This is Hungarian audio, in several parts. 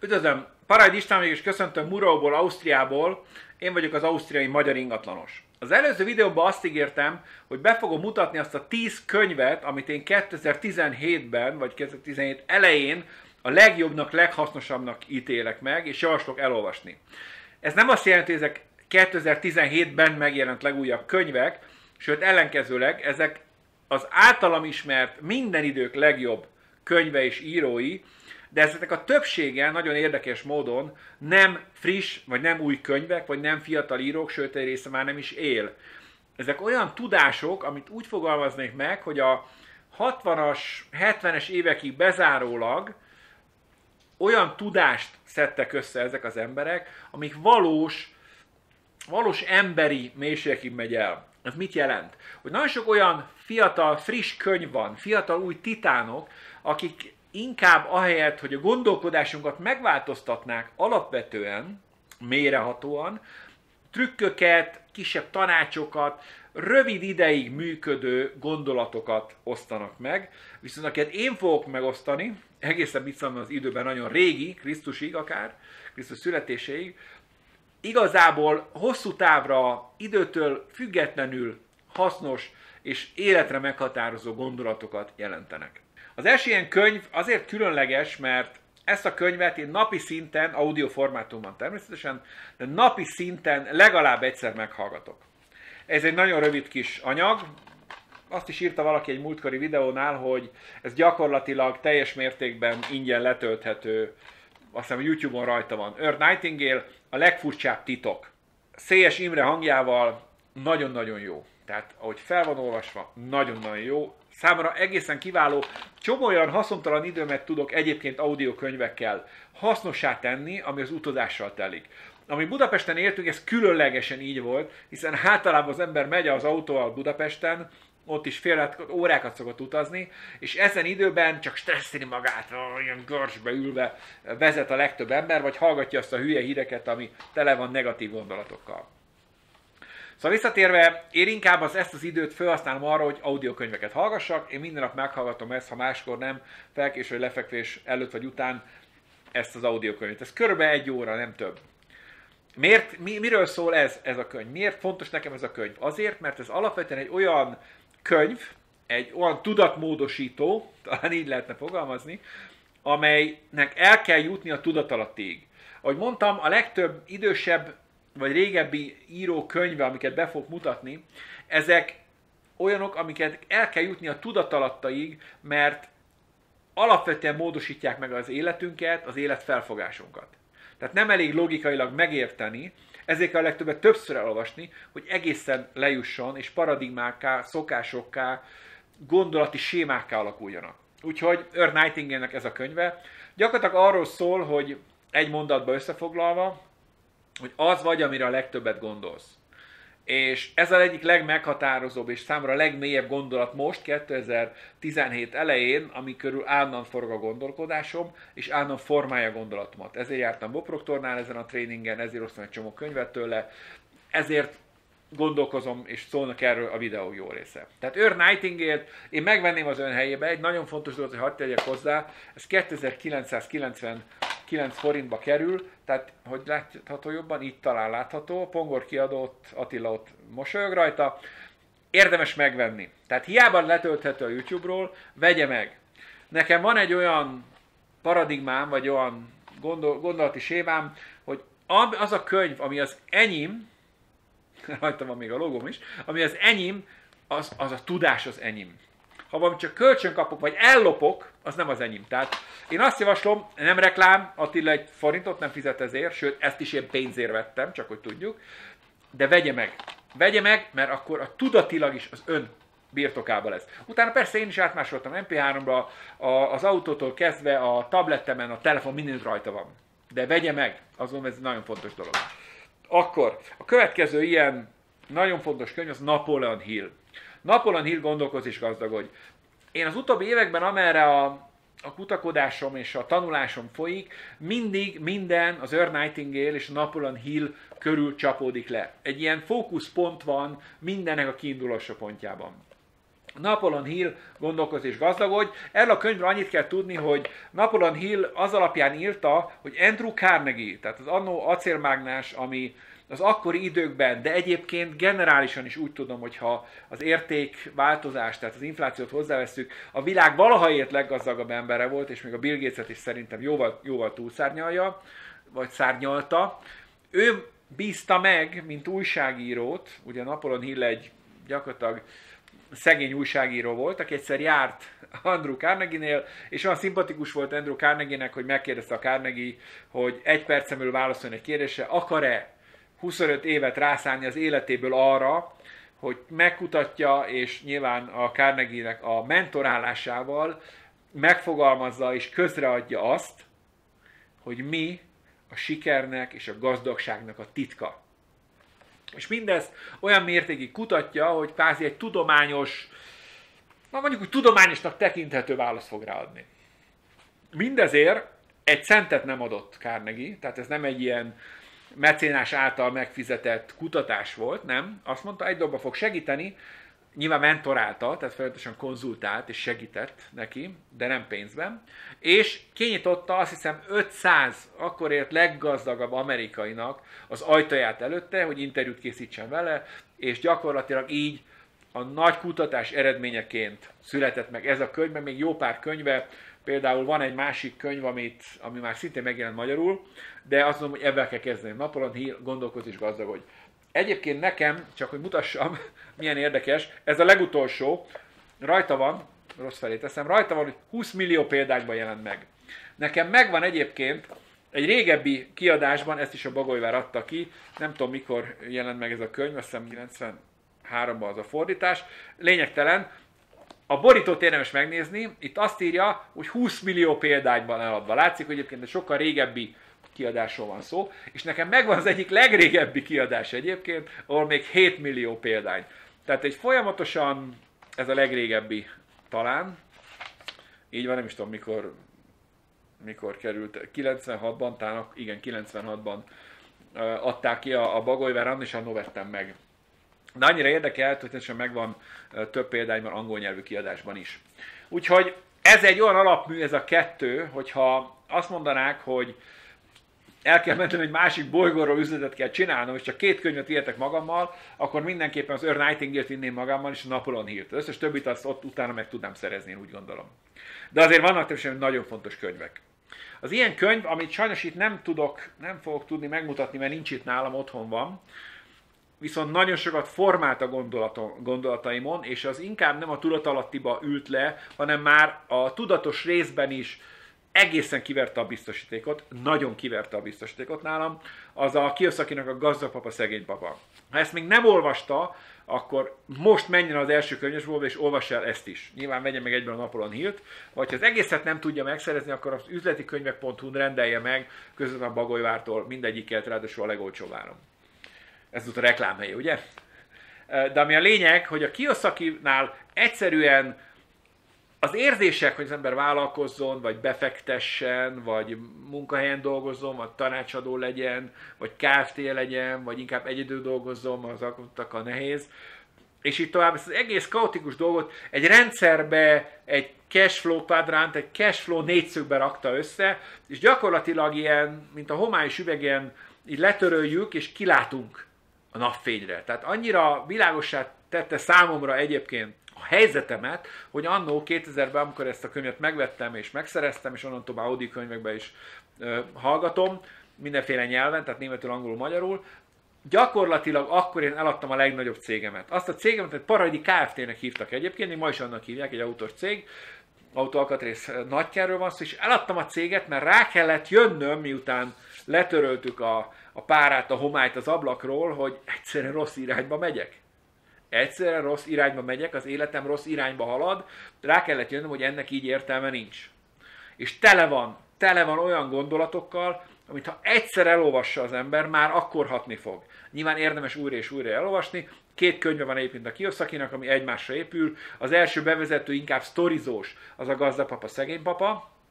Üdvözlöm! Parád István vagyok, és köszöntöm Murauból, Ausztriából. Én vagyok az ausztriai magyar ingatlanos. Az előző videóban azt ígértem, hogy be fogom mutatni azt a 10 könyvet, amit én 2017-ben, vagy 2017 elején a legjobbnak, leghasznosabbnak ítélek meg, és javaslok elolvasni. Ez nem azt jelenti, hogy ezek 2017-ben megjelent legújabb könyvek, sőt ellenkezőleg ezek az általam ismert minden idők legjobb könyve és írói, de ezeknek a többsége nagyon érdekes módon nem friss, vagy nem új könyvek, vagy nem fiatal írók, sőt egy része már nem is él. Ezek olyan tudások, amit úgy fogalmaznék meg, hogy a 60-as, 70-es évekig bezárólag olyan tudást szedtek össze ezek az emberek, amik valós emberi mélységekig megy el. Ez mit jelent? Hogy nagyon sok olyan fiatal, friss könyv van, fiatal új titánok, akik inkább ahelyett, hogy a gondolkodásunkat megváltoztatnák alapvetően, mélyrehatóan, trükköket, kisebb tanácsokat, rövid ideig működő gondolatokat osztanak meg, viszont akiket én fogok megosztani, egészen mit mondom, az időben nagyon régi, Krisztusig akár, Krisztus születéséig, igazából hosszú távra, időtől függetlenül hasznos és életre meghatározó gondolatokat jelentenek. Az első ilyen könyv azért különleges, mert ezt a könyvet én napi szinten, audio formátumban természetesen, de napi szinten legalább egyszer meghallgatok. Ez egy nagyon rövid kis anyag. Azt is írta valaki egy múltkori videónál, hogy ez gyakorlatilag teljes mértékben ingyen letölthető, azt hiszem YouTube-on rajta van. Earl Nightingale, a legfurcsább titok. Széles Imre hangjával nagyon-nagyon jó. Tehát ahogy fel van olvasva, nagyon-nagyon jó. Számomra egészen kiváló. Csomó olyan haszontalan időmet tudok egyébként audiokönyvekkel hasznossá tenni, ami az utazással telik. Ami Budapesten éltünk, ez különlegesen így volt, hiszen általában az ember megy az autóval Budapesten, ott is fél órákat szokott utazni, és ezen időben csak stresszeli magát, olyan görcsbe ülve vezet a legtöbb ember, vagy hallgatja azt a hülye híreket, ami tele van negatív gondolatokkal. Szóval visszatérve, én inkább ezt az időt felhasználom arra, hogy audiokönyveket hallgassak, én minden nap meghallgatom ezt, ha máskor nem, felkés vagy lefekvés előtt vagy után ezt az audiokönyvet. Ez körülbelül 1 óra, nem több. Miről szól ez a könyv? Miért fontos nekem ez a könyv? Azért, mert ez alapvetően egy olyan könyv, egy olyan tudatmódosító, talán így lehetne fogalmazni, amelynek el kell jutni a tudatalattig. Ahogy mondtam, a legtöbb idősebb vagy régebbi író könyve, amiket be fogok mutatni, ezek olyanok, amiket el kell jutni a tudatalattig, mert alapvetően módosítják meg az életünket, az életfelfogásunkat. Tehát nem elég logikailag megérteni, ezért kell a legtöbbet többször elolvasni, hogy egészen lejusson, és paradigmákká, szokásokká, gondolati sémákká alakuljanak. Úgyhogy Earl Nightingale-nek ez a könyve gyakorlatilag arról szól, hogy egy mondatba összefoglalva, hogy az vagy, amire a legtöbbet gondolsz. És ez az egyik legmeghatározóbb és számomra a legmélyebb gondolat most, 2017 elején, ami körül állandóan forog a gondolkodásom, és állandóan formálja a gondolatomat. Ezért jártam Bob Proctornál ezen a tréningen, ezért osztom egy csomó könyvet tőle, ezért gondolkozom, és szólnak erről a videó jó része. Tehát Earl Nightingale-t én megvenném az ön helyébe, egy nagyon fontos dolog, hogy hadd tegyek hozzá, ez 2999 forintba kerül, tehát, hogy látható jobban, itt talán látható, Pongor kiadott, Attila ott mosolyog rajta, érdemes megvenni. Tehát hiába letölthető a YouTube-ról, vegye meg. Nekem van egy olyan paradigmám, vagy olyan gondolati sémám, hogy az a könyv, ami az enyém, rajta van még a logóm is, ami az enyém, az a tudás az enyém. Ha valamit csak kölcsön kapok, vagy ellopok, az nem az enyém. Tehát én azt javaslom, nem reklám, Attila 1 forintot nem fizet ezért, sőt, ezt is én pénzért vettem, csak hogy tudjuk, de vegye meg. Vegye meg, mert akkor a tudatilag is az ön birtokába lesz. Utána persze én is átmásoltam MP3-ra, az autótól kezdve a tabletemen, a telefon, mindent rajta van. De vegye meg, azon ez nagyon fontos dolog. Akkor a következő ilyen nagyon fontos könyv az Napoleon Hill. Napoleon Hill Gondolkozz és gazdagodj. Én az utóbbi években, amerre a kutakodásom és a tanulásom folyik, mindig minden az Earl Nightingale és a Napoleon Hill körül csapódik le. Egy ilyen fókuszpont van mindennek a kiindulása pontjában. Napoleon Hill Gondolkozz és gazdagodj. Erről a könyvről annyit kell tudni, hogy Napoleon Hill az alapján írta, hogy Andrew Carnegie, tehát az annó acélmágnás, ami az akkori időkben, de egyébként generálisan is úgy tudom, hogyha az értékváltozás, tehát az inflációt hozzáveszünk, a világ valaha ért leggazdagabb embere volt, és még a Bill Gateset is szerintem jóval túlszárnyalja, vagy szárnyalta. Ő bízta meg, mint újságírót, ugye Napoleon Hill egy gyakorlatilag szegény újságíró volt, aki egyszer járt Andrew Carnegie-nél, és olyan szimpatikus volt Andrew Carnegie-nek, hogy megkérdezte a Carnegie, hogy egy percen belül válaszolni egy kérdésre, akar-e 25 évet rászánni az életéből arra, hogy megkutatja, és nyilván a Carnegie-nek a mentorálásával megfogalmazza és közreadja azt, hogy mi a sikernek és a gazdagságnak a titka. És mindezt olyan mértékig kutatja, hogy kvázi egy tudományos, mondjuk úgy tudományosnak tekinthető választ fog ráadni. Mindezért egy centet nem adott Carnegie, tehát ez nem egy ilyen mecénás által megfizetett kutatás volt, nem. Azt mondta, egy dologban fog segíteni, nyilván mentorálta, tehát folyamatosan konzultált és segített neki, de nem pénzben, és kinyitotta azt hiszem 500 akkorért leggazdagabb amerikainak az ajtaját előtte, hogy interjút készítsen vele, és gyakorlatilag így a nagy kutatás eredményeként született meg ez a könyv, meg még jó pár könyve, például van egy másik könyv, ami már szintén megjelent magyarul, de azt mondom, hogy ebben kell kezdeni. Napoleon Hill Gondolkozz és gazdagodj. Egyébként nekem, csak hogy mutassam, milyen érdekes, ez a legutolsó, rajta van, rossz felé teszem, rajta van, hogy 20 millió példányban jelent meg. Nekem megvan egyébként egy régebbi kiadásban, ezt is a Bagolyvár adta ki, nem tudom mikor jelent meg ez a könyv, azt hiszem 93-ban az a fordítás, lényegtelen. A borítót érdemes megnézni, itt azt írja, hogy 20 millió példányban eladva. Látszik, hogy egyébként egy sokkal régebbi kiadásról van szó, és nekem megvan az egyik legrégebbi kiadás egyébként, ahol még 7 millió példány. Tehát egy folyamatosan, ez a legrégebbi talán, így van, nem is tudom mikor került, 96-ban, talán, igen, 96-ban adták ki a Bagolyváron, és annól vettem meg. De annyira érdekelt, hogy teljesen megvan több példányban angol nyelvű kiadásban is. Úgyhogy ez egy olyan alapmű, ez a kettő, hogyha azt mondanák, hogy el kell mennem egy másik bolygóról üzletet kell csinálnom, és csak 2 könyvet írtek magammal, akkor mindenképpen az Earl Nightingale-t vinném magammal, és a Napoleon Hill-t. Az összes többit azt ott utána meg tudnám szerezni, én úgy gondolom. De azért vannak természetesen nagyon fontos könyvek. Az ilyen könyv, amit sajnos itt nem fogok tudni megmutatni, mert nincs itt nálam, otthon van, viszont nagyon sokat formált a gondolataimon, és az inkább nem a tudatalattiba ült le, hanem már a tudatos részben is egészen kiverte a biztosítékot, nagyon kiverte a biztosítékot nálam, az a Kiyosakinak a Gazdag papa, szegény papa. Ha ezt még nem olvasta, akkor most menjen az első könyvesboltba, és olvass el ezt is. Nyilván vegye meg egyben a Napoleon Hill-t, vagy ha az egészet nem tudja megszerezni, akkor az üzletikönyvek.hu-n rendelje meg, közben a Bagolyvártól mindegyiket, ráadásul a legolcsóbb áron. Ez volt a reklámhelye, ugye? De ami a lényeg, hogy a Kiyosakinál egyszerűen az érzések, hogy az ember vállalkozzon, vagy befektessen, vagy munkahelyen dolgozzon, vagy tanácsadó legyen, vagy Kft. Legyen, vagy inkább egyedül dolgozzon, mert az alkotókkal nehéz. És így tovább ezt az egész kaotikus dolgot egy rendszerbe, egy cashflow kvadránt, egy cashflow négyszögbe rakta össze, és gyakorlatilag ilyen, mint a homályos üvegen, így letöröljük, és kilátunk a napfényre. Tehát annyira világossá tette számomra egyébként a helyzetemet, hogy annó 2000-ben, amikor ezt a könyvet megvettem és megszereztem, és onnantól már audiokönyvekben is hallgatom, mindenféle nyelven, tehát németül, angolul, magyarul, gyakorlatilag akkor én eladtam a legnagyobb cégemet. Azt a cégemet egy Paradi Kft-nek hívtak egyébként, még ma is annak hívják, egy autós cég, autóalkatrész nagykerről van szó, és eladtam a céget, mert rá kellett jönnöm, miután letöröltük a párát, a homályt az ablakról, hogy egyszerűen rossz irányba megyek. Egyszerűen rossz irányba megyek, az életem rossz irányba halad, rá kellett jönnöm, hogy ennek így értelme nincs. És tele van olyan gondolatokkal, amit ha egyszer elolvassa az ember, már akkor hatni fog. Nyilván érdemes újra és újra elolvasni. 2 könyve van egyébként a Kiyosakinak, ami egymásra épül. Az első bevezető inkább sztorizós, az a Gazdag papa, szegény papa.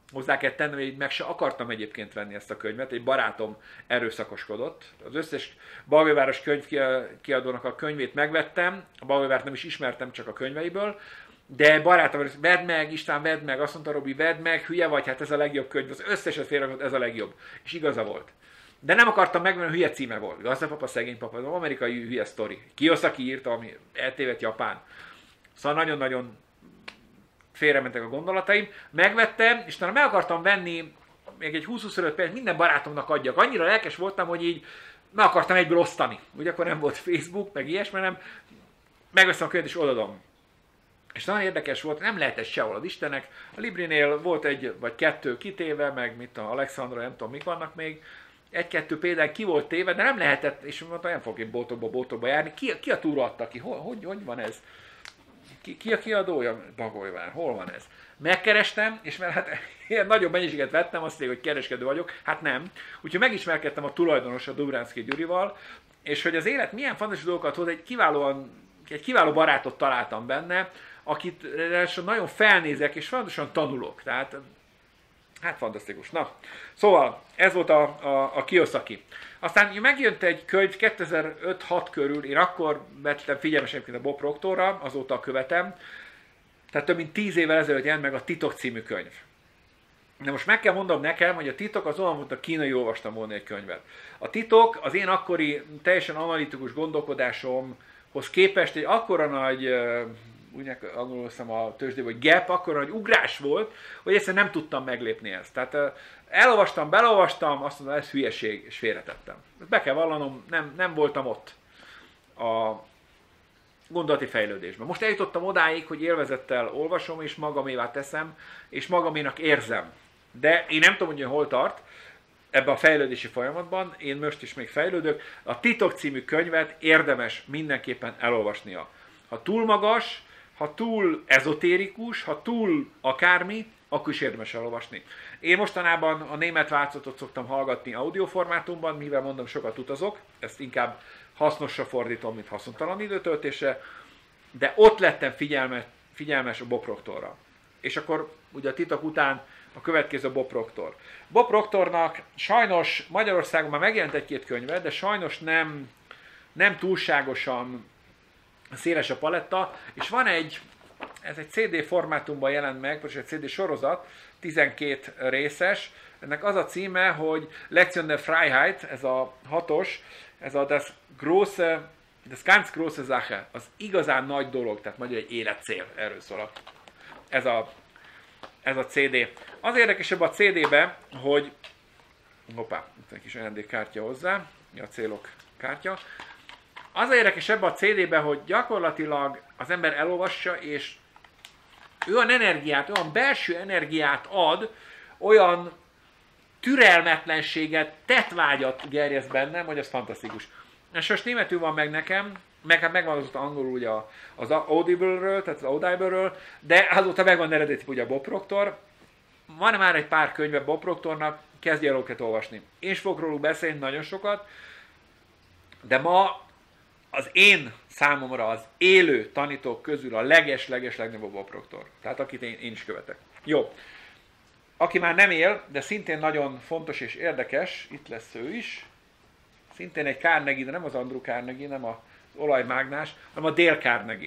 Hozzá kell tennem, hogy meg se akartam egyébként venni ezt a könyvet, egy barátom erőszakoskodott. Az összes Balgőváros könyvkiadónak a könyvét megvettem, a Balgővárt nem is ismertem, csak a könyveiből, de barátom, vedd meg, István, vedd meg, azt mondta Robi, vedd meg, hülye vagy, hát ez a legjobb könyv, az összeset félrerakott, ez a legjobb. És igaza volt. De nem akartam megvenni, hülye címe volt. Gazdapapa, szegény papa, az amerikai hülye sztori. Kiyosaki írta, ami eltévedt Japán. Szóval nagyon-nagyon félrementek a gondolataim. Megvettem, és talán meg akartam venni még egy 20-25 perc, minden barátomnak adjak. Annyira lelkes voltam, hogy így meg akartam egyből osztani. Ugye akkor nem volt Facebook, meg ilyesmi, nem. Megveszem a könyvet és odadom. És nagyon érdekes volt, nem lehetett sehol az Istenek. A Librinél volt egy vagy kettő kitéve, meg mit a Alexandra, nem tudom mik vannak még. Egy-kettő például ki volt téve, de nem lehetett, és mondtam, nem fogok én boltokba járni. Ki a túra adta ki? Hogy van ez? Ki a kiadója? Bagolyvár, hol van ez? Megkerestem, és mert hát ilyen nagyobb mennyiséget vettem, azt mondja, hogy kereskedő vagyok, hát nem. Úgyhogy megismerkedtem a tulajdonos, a Dubránszky Gyurival, és hogy az élet milyen fantasztikus dolgokat hoz, egy kiváló barátot találtam benne, akit nagyon felnézek, és fontosan tanulok. Tehát, hát fantasztikus. Na, szóval ez volt a Kiyosaki. Aztán megjött egy könyv 2005-6 körül, én akkor vettem figyelmes egyébként a Bob Proctorra, azóta követem, tehát több mint 10 évvel ezelőtt jelent meg a Titok című könyv. De most meg kell mondanom nekem, hogy a Titok az olyan, mint a kínai olvastam volna egy könyvet. A Titok az én akkori teljesen analitikus gondolkodásomhoz képest egy akkora nagy, úgy angolul hiszem a tőzsdében, hogy gap, akkora nagy ugrás volt, hogy egyszerűen nem tudtam meglépni ezt. Tehát elolvastam, belolvastam, azt mondom, ez hülyeség, és félretettem. Be kell vallanom, nem voltam ott a gondolati fejlődésben. Most eljutottam odáig, hogy élvezettel olvasom, és magamévá teszem, és magaménak érzem. De én nem tudom, hogy hol tart ebben a fejlődési folyamatban, én most is még fejlődök. A Titok című könyvet érdemes mindenképpen elolvasnia. Ha túl magas, ha túl ezotérikus, ha túl akármi, akkor is érdemes elolvasni. Én mostanában a német változatot szoktam hallgatni audioformátumban, mivel mondom, sokat utazok, ezt inkább hasznosra fordítom, mint haszontalan időtöltésre, de ott lettem figyelmes a Bob Proctorra. És akkor ugye a Titok után a következő Bob Proctor. Bob Proctornak sajnos Magyarországon már megjelent egy-két könyve, de sajnos nem túlságosan széles a paletta, és van ez egy CD formátumban jelent meg, vagy egy CD sorozat, 12 részes, ennek az a címe, hogy Lektion der Freiheit, ez a 6-os, ez a das ganz große Sache, az igazán nagy dolog, tehát magyar egy életcél, erről szól ez a CD. Az érdekesebb a CD-be, hogy hoppá, itt egy kis ajándékkártya hozzá, a célok kártya. Az érdekesebb a CD-be, hogy gyakorlatilag az ember elolvassa, és olyan energiát, olyan belső energiát ad, olyan türelmetlenséget, tettvágyat gerjeszt bennem, hogy az fantasztikus. És most németül van meg nekem, meg hát megvan azóta angolul ugye az Audible-ről, tehát az Audible-ről, de azóta megvan eredeti ugye a Bob Proctor. Van már egy pár könyve Bob Proctornak, kezdj el őket olvasni. Én is fogok róluk beszélni nagyon sokat, de ma az én számomra az élő tanítók közül a legnagyobb Bob Proctor. Tehát akit én is követek. Jó. Aki már nem él, de szintén nagyon fontos és érdekes, itt lesz ő is. Szintén egy Carnegie, de nem az Andrew Carnegie, nem az olajmágnás, hanem a Dale Carnegie.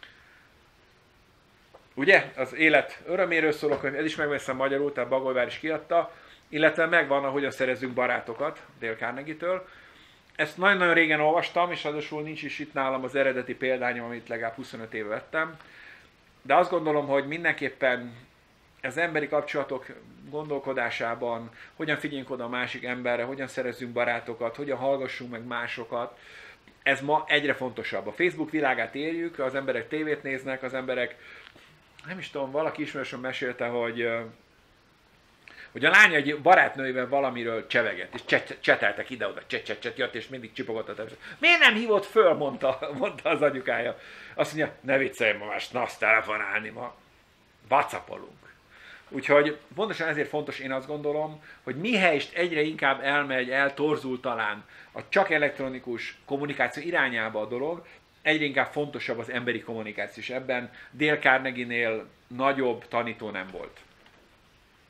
Ugye? Az élet öröméről szóló könyv, ez is megveszem magyarul, tehát Bagolyvár is kiadta, illetve megvan a Hogyan szerezzünk barátokat Dale Carnegie-től. Ezt nagyon-nagyon régen olvastam, és ráadásul nincs is itt nálam az eredeti példányom, amit legalább 25 éve vettem. De azt gondolom, hogy mindenképpen az emberi kapcsolatok gondolkodásában, hogyan figyeljünk oda a másik emberre, hogyan szerezzünk barátokat, hogyan hallgassunk meg másokat, ez ma egyre fontosabb. A Facebook világát éljük, az emberek tévét néznek, az emberek, nem is tudom, valaki ismerősen mesélte, hogy a lánya egy barátnőivel valamiről cseveget, és cseteltek ide-oda, jött, és mindig csipogott a telefonot. Miért nem hívott föl, mondta az anyukája. Azt mondja, ne viccelj ma más, azt telefonálni ma. WhatsAppolunk. Úgyhogy pontosan ezért fontos, én azt gondolom, hogy mihelyest egyre inkább eltorzul talán a csak elektronikus kommunikáció irányába a dolog, egyre inkább fontosabb az emberi kommunikáció, és ebben Dale Carnegie-nél nagyobb tanító nem volt.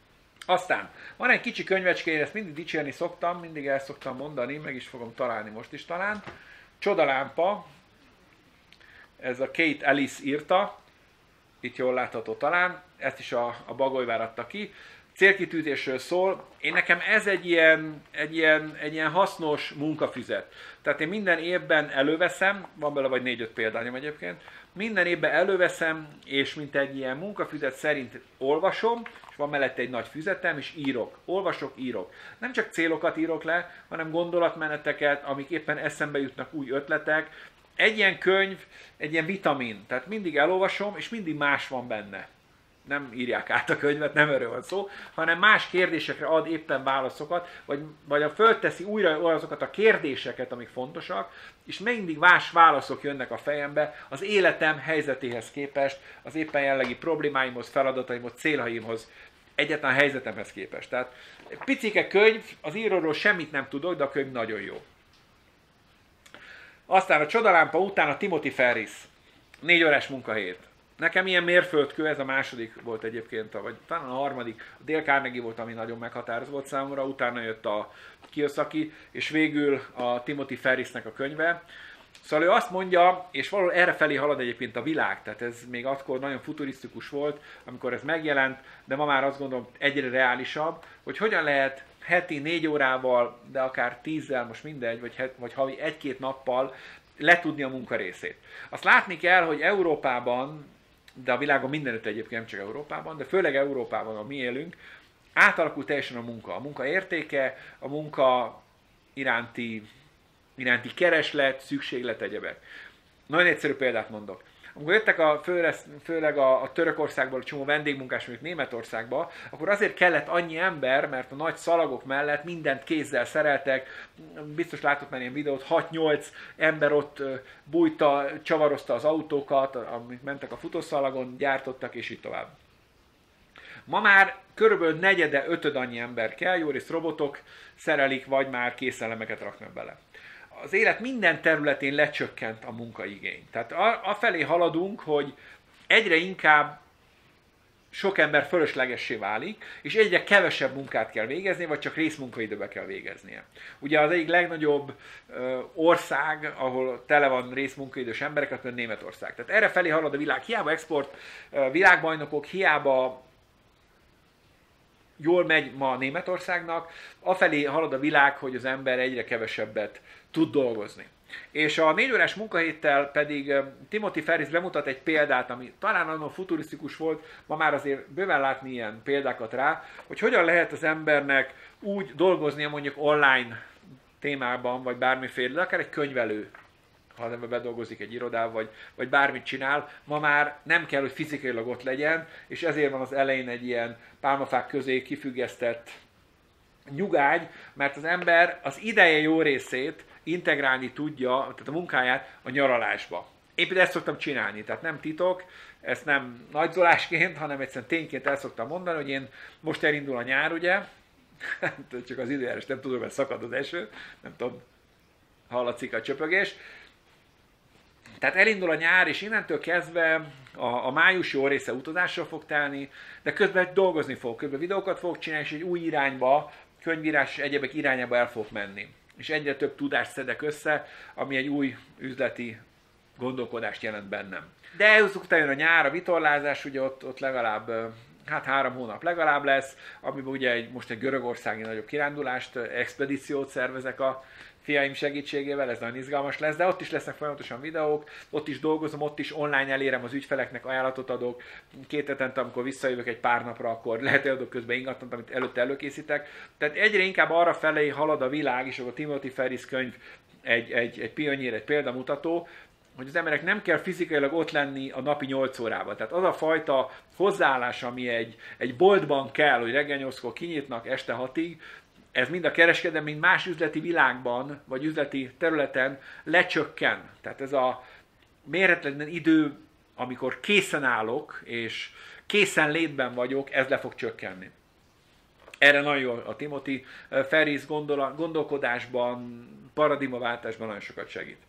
Aztán van egy kicsi könyvecske, én ezt mindig dicsérni szoktam, mindig el szoktam mondani, meg is fogom találni most is talán. Csodalámpa, ez a Kate Ellis írta, itt jól látható talán, ezt is a Bagolyvár adta ki. Célkitűzésről szól. Nekem ez egy ilyen hasznos munkafüzet. Tehát én minden évben előveszem, van bele vagy 4-5 példányom egyébként, minden évben előveszem, és mint egy ilyen munkafüzet szerint olvasom, és van mellette egy nagy füzetem, és írok. Olvasok, írok. Nem csak célokat írok le, hanem gondolatmeneteket, amik éppen eszembe jutnak, új ötletek. Egy ilyen könyv, egy ilyen vitamin. Tehát mindig elolvasom, és mindig más van benne. Nem írják át a könyvet, nem erről van szó, hanem más kérdésekre ad éppen válaszokat, vagy fölteszi újra azokat a kérdéseket, amik fontosak, és mindig más válaszok jönnek a fejembe az életem helyzetéhez képest, az éppen jellegi problémáimhoz, feladataimhoz, céljaimhoz, egyáltalán a helyzetemhez képest. Tehát picike könyv, az íróról semmit nem tudok, de a könyv nagyon jó. Aztán a Csodalámpa után a Timothy Ferris, 4 órás munkahét. Nekem ilyen mérföldkő, ez a második volt egyébként, vagy talán a harmadik, a Dale Carnegie volt, ami nagyon meghatározó volt számomra, utána jött a Kiyosaki, és végül a Timothy Ferrisnek a könyve. Szóval ő azt mondja, és valahol errefelé halad egyébként a világ, tehát ez még akkor nagyon futurisztikus volt, amikor ez megjelent, de ma már azt gondolom egyre reálisabb, hogy hogyan lehet heti 4 órával, de akár 10-zel, most mindegy, vagy havi 1-2 nappal letudni a munkarészét. Azt látni kell, hogy Európában, de a világon mindenütt egyébként, nem csak Európában, de főleg Európában, ahol mi élünk, átalakult teljesen a munka. A munka értéke, a munka iránti kereslet, szükséglet, egyebek. Nagyon egyszerű példát mondok. Amikor jöttek főleg a Törökországból a csomó vendégmunkás, mondjuk Németországba, akkor azért kellett annyi ember, mert a nagy szalagok mellett mindent kézzel szereltek, biztos látott már ilyen videót, 6-8 ember ott bújta, csavarozta az autókat, amik mentek a futószalagon, gyártottak, és így tovább. Ma már körülbelül 4/5 annyi ember kell, jó részt robotok szerelik, vagy már készelemeket raknak bele. Az élet minden területén lecsökkent a munkaigény. Tehát afelé haladunk, hogy egyre inkább sok ember fölöslegessé válik, és egyre kevesebb munkát kell végezni, vagy csak részmunkaidőbe kell végeznie. Ugye az egyik legnagyobb ország, ahol tele van részmunkaidős emberek, az Németország. Tehát erre felé halad a világ. Hiába export világbajnokok, hiába jól megy ma Németországnak, afelé halad a világ, hogy az ember egyre kevesebbet tud dolgozni. És a 4 órás munkahéttel pedig Timothy Ferris bemutat egy példát, ami talán nagyon futurisztikus volt, ma már azért bőven látni ilyen példákat rá, hogy hogyan lehet az embernek úgy dolgoznia mondjuk online témában, vagy bármiféle, de akár egy könyvelő, ha az ember bedolgozik egy irodában, vagy bármit csinál, ma már nem kell, hogy fizikailag ott legyen, és ezért van az elején egy ilyen pálmafák közé kifüggesztett nyugágy, mert az ember az ideje jó részét integrálni tudja, tehát a munkáját a nyaralásba. Én például ezt szoktam csinálni, tehát nem titok, ezt nem nagyzolásként, hanem egyszerűen tényként el szoktam mondani, hogy én most elindul a nyár, ugye, csak az időjárás nem tudom, mert szakad az eső, nem tudom, hallatszik a csöpögés. Tehát elindul a nyár, és innentől kezdve a május jó része utazásra fog telni, de közben dolgozni fog, közben videókat fog csinálni, és egy új irányba, könyvírás és egyebek irányába el fog menni. És egyre több tudást szedek össze, ami egy új üzleti gondolkodást jelent bennem. De ehhez utána jön a nyár, a vitorlázás, ugye ott legalább, 3 hónap legalább lesz, amiben ugye most egy görögországi nagyobb kirándulást, expedíciót szervezek a fiaim segítségével, ez nagyon izgalmas lesz, de ott is lesznek folyamatosan videók, ott is dolgozom, ott is online elérem az ügyfeleknek, ajánlatot adok, 2 hetente, amikor visszajövök egy pár napra, akkor lehet adok közben ingatlant, amit előtte előkészítek. Tehát egyre inkább arra felé halad a világ, és a Timothy Ferris könyv egy pionnír, egy példamutató, hogy az emberek nem kell fizikailag ott lenni a napi 8 órában. Tehát az a fajta hozzáállás, ami egy boltban kell, hogy reggel 8-kor kinyitnak, este 6-ig, ez mind a kereskedelem, mind más üzleti világban, vagy üzleti területen lecsökken. Tehát ez a mérhetetlen idő, amikor készen állok, és készen létben vagyok, ez le fog csökkenni. Erre nagyon jó a Timothy Ferris gondolkodásban, paradigmaváltásban nagyon sokat segít.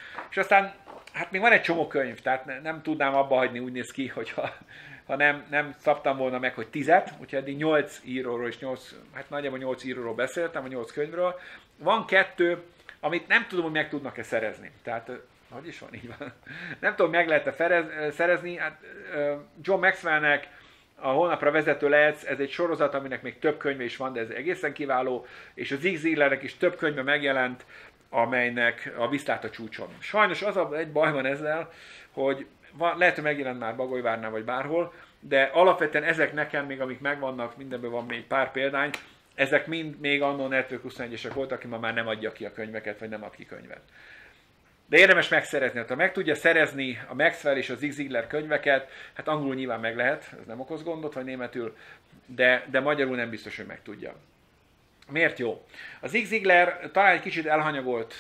És aztán, hát még van egy csomó könyv, tehát nem tudnám abba hagyni, úgy néz ki, hogyha nem szabtam volna meg, hogy 10, úgyhogy eddig 8 íróról és 8, hát nagyjából 8 íróról beszéltem, a 8 könyvről. Van 2, amit nem tudom, hogy meg tudnak-e szerezni. Tehát, hogy is van, így van. Nem tudom, meg lehet-e szerezni. Hát, John Maxwellnek a Holnapra vezető lehetsz, ez egy sorozat, aminek még több könyve is van, de ez egészen kiváló, és a Zig Ziglarnek is több könyve megjelent, amelynek a Viszlát a csúcson. Sajnos egy baj van ezzel, hogy lehet, hogy megjelent már Bagolyvárnál vagy bárhol, de alapvetően ezek nekem még, amik megvannak, mindenből van még pár példány, ezek mind még annó Network 21-esek voltak, aki ma már nem adja ki a könyveket, vagy nem ad ki könyvet. De érdemes megszerezni. Ha meg tudja szerezni a Maxwell és a Zig Ziglar könyveket, hát angolul nyilván meg lehet, ez nem okoz gondot, vagy németül, de magyarul nem biztos, hogy meg tudja. Miért jó? A Zig Ziglar talán egy kicsit elhanyagolt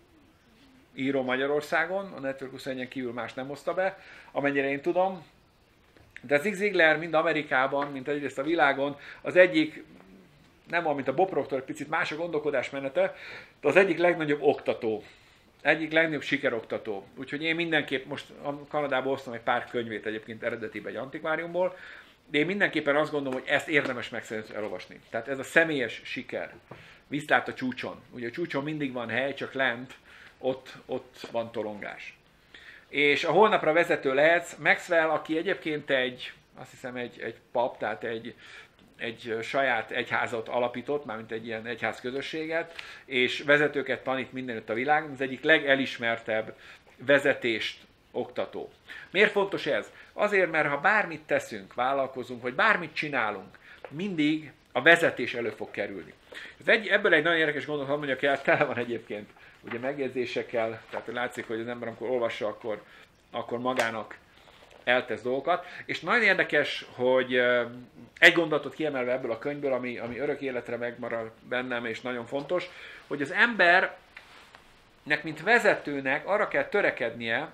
író Magyarországon, a Network 21-en kívül más nem hozta be, amennyire én tudom, de a Zig Ziglar mind Amerikában, mint egyrészt a világon, az egyik, nem olyan, mint a Bob Proctor, egy picit más a gondolkodásmenete, de az egyik legnagyobb oktató. Egyik legnagyobb sikeroktató. Úgyhogy én mindenképp most Kanadából hoztam egy pár könyvét egyébként eredetiben egy antikváriumból, de én mindenképpen azt gondolom, hogy ezt érdemes megszerezni elolvasni. Tehát ez a személyes siker. Viszlát a csúcson. Ugye a csúcson mindig van hely, csak lent ott van tolongás. És a Holnapra vezető lehetsz. Maxwell, aki egyébként azt hiszem egy pap, tehát egy saját egyházat alapított, mármint egy ilyen egyház közösséget, és vezetőket tanít mindenütt a világon, az egyik legelismertebb vezetést oktató. Miért fontos ez? Azért, mert ha bármit teszünk, vállalkozunk, vagy bármit csinálunk, mindig a vezetés elő fog kerülni. Ebből egy nagyon érdekes gondot, hadd mondjak el, tele van egyébként ugye megjegyzésekkel, tehát látszik, hogy az ember, amikor olvassa, akkor magának eltesz dolgokat. És nagyon érdekes, hogy egy gondolatot kiemelve ebből a könyvből, ami örök életre megmarad bennem, és nagyon fontos, hogy az embernek, mint vezetőnek arra kell törekednie,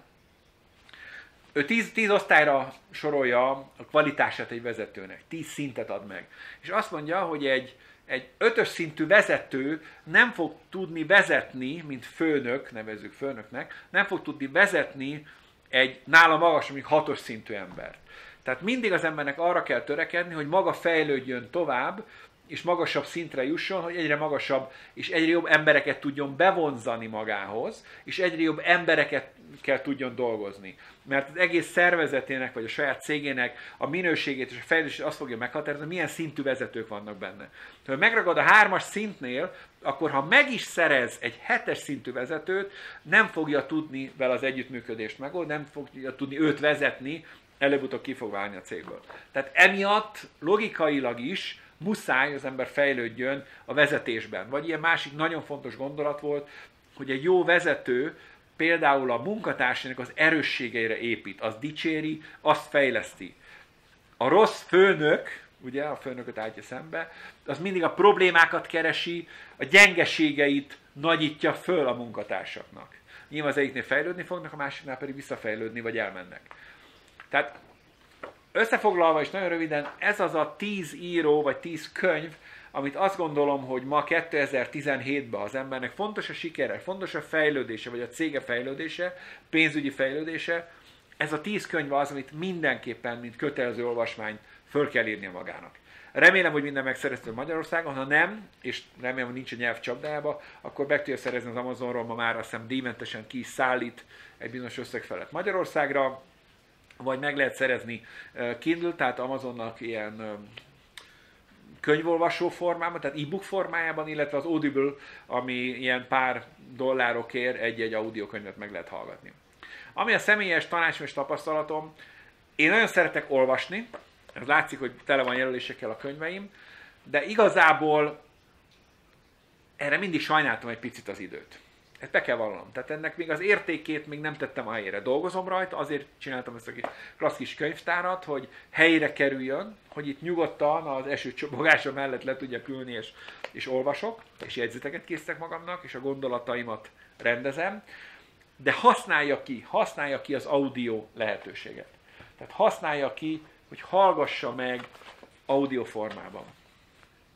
ő 10 osztályra sorolja a kvalitását egy vezetőnek, 10 szintet ad meg. És azt mondja, hogy egy 5-ös szintű vezető nem fog tudni vezetni, mint főnök, nevezzük főnöknek, nem fog tudni vezetni egy nála magas, még 6-os szintű ember. Tehát mindig az embernek arra kell törekedni, hogy maga fejlődjön tovább, és magasabb szintre jusson, hogy egyre magasabb és egyre jobb embereket tudjon bevonzani magához, és egyre jobb embereket kell tudjon dolgozni. Mert az egész szervezetének, vagy a saját cégének a minőségét és a fejlődését azt fogja meghatározni, milyen szintű vezetők vannak benne. Ha megragad a 3-as szintnél, akkor ha meg is szerez egy 7-es szintű vezetőt, nem fogja tudni vele az együttműködést megoldani, nem fogja tudni őt vezetni, előbb-utóbb ki fog válni a cégből. Tehát emiatt logikailag is muszáj az ember fejlődjön a vezetésben. Vagy ilyen másik nagyon fontos gondolat volt, hogy egy jó vezető például a munkatársainak az erősségeire épít, az dicséri, azt fejleszti. A rossz főnök, ugye a főnököt állítja szembe, az mindig a problémákat keresi, a gyengeségeit nagyítja föl a munkatársaknak. Nyilván az egyiknél fejlődni fognak, a másiknál pedig visszafejlődni, vagy elmennek. Tehát összefoglalva és nagyon röviden, ez az a 10 író, vagy 10 könyv, amit azt gondolom, hogy ma 2017-ben az embernek fontos a sikere, fontos a fejlődése, vagy a cége fejlődése, pénzügyi fejlődése, ez a 10 könyv az, amit mindenképpen, mint kötelező olvasmány föl kell írnia magának. Remélem, hogy minden megszerezhető Magyarországon, ha nem, és remélem, hogy nincs a nyelv csapdájába, akkor meg tudja szerezni az Amazonról, ma már azt hiszem díjmentesen ki is szállít egy bizonyos összeg felett Magyarországra, vagy meg lehet szerezni Kindle, tehát Amazonnak ilyen könyvolvasó formában, tehát e-book formájában, illetve az Audible, ami ilyen pár dollárokért egy-egy audiokönyvet meg lehet hallgatni. Ami a személyes tanácsom és tapasztalatom, én nagyon szeretek olvasni, ez látszik, hogy tele van jelölésekkel a könyveim, de igazából erre mindig sajnáltam egy picit az időt. Ezt be kell vallanom. Tehát ennek még az értékét még nem tettem a helyére. Dolgozom rajta, azért csináltam ezt a klassz kis könyvtárat, hogy helyre kerüljön, hogy itt nyugodtan az esőcsobogása mellett le tudjak ülni, és olvasok, és jegyzeteket készítek magamnak, és a gondolataimat rendezem, de használja ki az audio lehetőséget. Tehát használja ki, hogy hallgassa meg audio formában.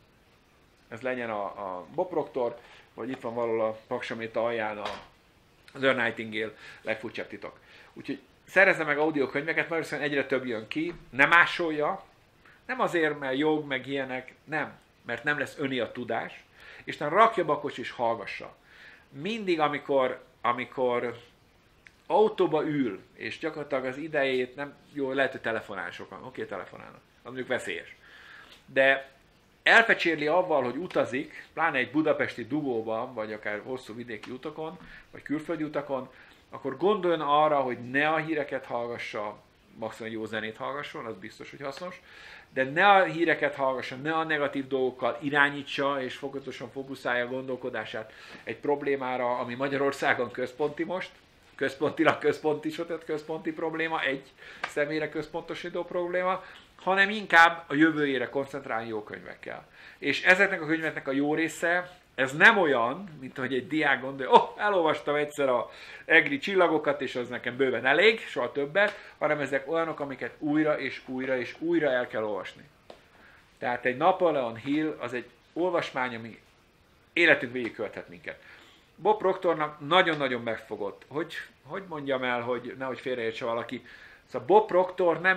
Ez legyen a Bob Proctor, vagy itt van valahol a Paksaméta alján Az Earl Nightingale legfurcsább titok. Úgyhogy szerezze meg audiokönyveket, mert egyre több jön ki, nem másolja, nem azért, mert jog, meg ilyenek, nem, mert nem lesz öné a tudás, és nem rakja bakos és hallgassa. Mindig, amikor autóba ül, és gyakorlatilag az idejét nem, jó, lehet, hogy telefonál sokan, oké, telefonálnak, az mondjuk veszélyes. De elpecsérli avval, hogy utazik, pláne egy budapesti dugóban, vagy akár hosszú vidéki utakon, vagy külföldi utakon, akkor gondoljon arra, hogy ne a híreket hallgassa, maximum jó zenét hallgasson, az biztos, hogy hasznos, de ne a híreket hallgassa, ne a negatív dolgokkal irányítsa és fokozatosan fókuszálja a gondolkodását egy problémára, ami Magyarországon központi most, központilag központi probléma, egy személyre központosító probléma, hanem inkább a jövőjére koncentrálni jó könyvekkel. És ezeknek a könyveknek a jó része, ez nem olyan, mint hogy egy diák gondolja, elolvastam egyszer a egri csillagokat, és az nekem bőven elég, soha többet, hanem ezek olyanok, amiket újra és újra és újra el kell olvasni. Tehát egy Napoleon Hill az egy olvasmány, ami életünk végigkövethet minket. Bob Proctornak nagyon-nagyon megfogott. Hogy mondjam el, hogy nehogy félreértse valaki. Szóval Bob Proctor nem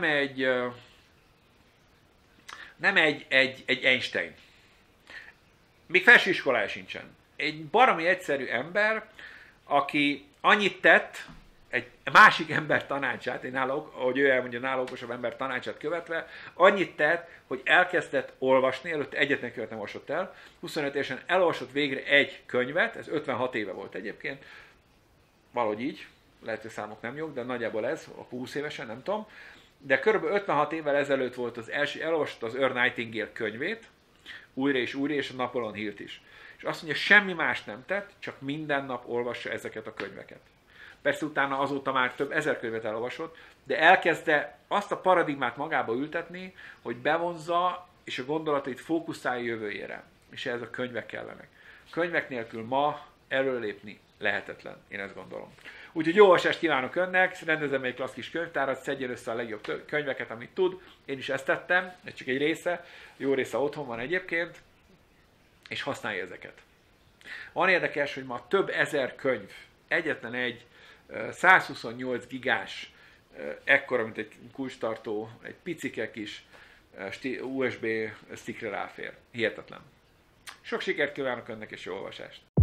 egy Einstein. Még felsőiskolája sincsen. Egy baromi egyszerű ember, aki annyit tett, egy másik ember tanácsát, ahogy ő elmondja, nála okosabb ember tanácsát követve, annyit tett, hogy elkezdett olvasni, előtte egyetlen könyvet nem olvasott el, 25 évesen elolvasott végre egy könyvet, ez 56 éve volt egyébként, valahogy így, lehet, hogy számok nem jók, de nagyjából ez, a 20 évesen, nem tudom, de kb. 56 évvel ezelőtt volt az első, elolvasott az Earl Nightingale könyvét, újra, és a Napoleon Hillt is. És azt mondja, semmi más nem tett, csak minden nap olvassa ezeket a könyveket. Persze utána azóta már több ezer könyvet elolvasott, de elkezdte azt a paradigmát magába ültetni, hogy bevonzza, és a gondolatait fókuszálja jövőjére. És ehhez a könyvek kellenek. Könyvek nélkül ma előlépni lehetetlen, én ezt gondolom. Úgyhogy jó olvasást kívánok önnek, rendezem egy klassz kis könyvtárat, szedjen össze a legjobb könyveket, amit tud. Én is ezt tettem, ez csak egy része, jó része otthon van egyébként, és használja ezeket. Van érdekes, hogy ma több ezer könyv, egyetlen egy 128 gigás, ekkora, mint egy kulcstartó, egy picike kis USB stickre ráfér. Hihetetlen. Sok sikert kívánok önnek, és jó olvasást!